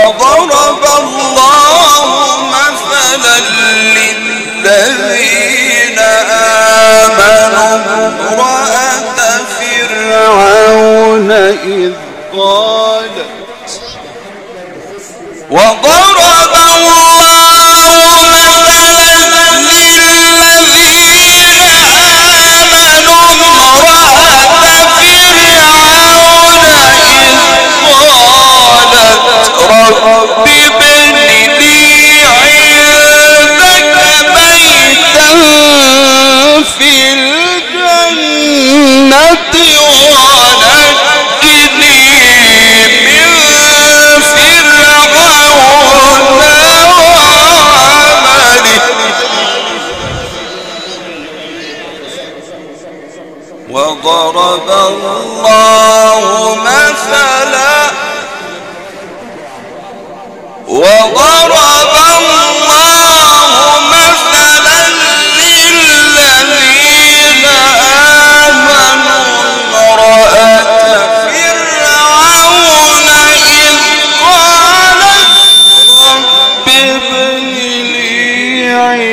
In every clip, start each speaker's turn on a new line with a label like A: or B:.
A: وضرب الله مثلا للذين آمنوا امرأة فرعون إذ قالت وضرب الله مثلا للذين آمنوا امرأة فرعون إذ قالت رب ابن لي عندك بيتا في الجنة ونجني من فرعون وعمله وضرب الله مثلا للذين آمنوا امرأة فرعون إذ قالت رب ابن لي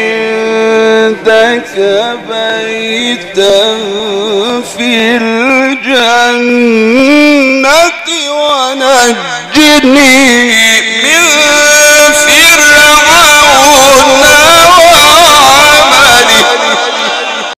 A: عندك بيتا في الجنة ونجني